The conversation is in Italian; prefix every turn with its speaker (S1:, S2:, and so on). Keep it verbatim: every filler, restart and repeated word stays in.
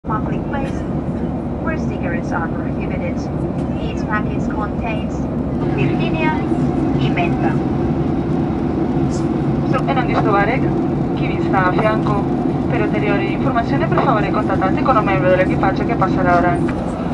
S1: public place where cigarettes are prohibited. Each package contains Virginia e menta.
S2: E non disturbare chi vi sta a fianco. Per ulteriori informazioni per favore contattate con un membro dell'equipaggio che passerà ora.